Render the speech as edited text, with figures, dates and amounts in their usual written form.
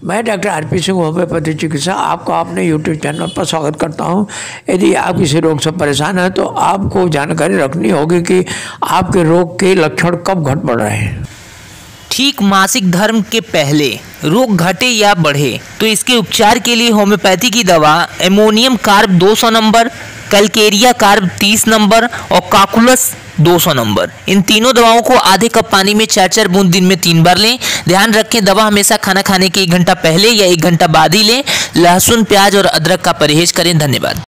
मैं doctor RP Singh, homeopathy चिकित्सा, आपको अपने यूट्यूब चैनल पर स्वागत करता हूं। यदि आप किसी रोग से परेशान हैं तो आपको जानकारी रखनी होगी कि आपके रोग के लक्षण कब घट बढ़ रहे हैं। ठीक मासिक धर्म के पहले रोग घटे या बढ़े तो इसके उपचार के लिए होम्योपैथी की दवा ammonium carb 200 number, calcarea carb 30 number और काकुलस 200 नंबर, इन तीनों दवाओं को आधे कप पानी में 4-4 बूंद दिन में 3 बार लें। ध्यान रखें, दवा हमेशा खाना खाने के 1 घंटा पहले या 1 घंटा बाद ही लें। लहसुन, प्याज और अदरक का परहेज करें। धन्यवाद।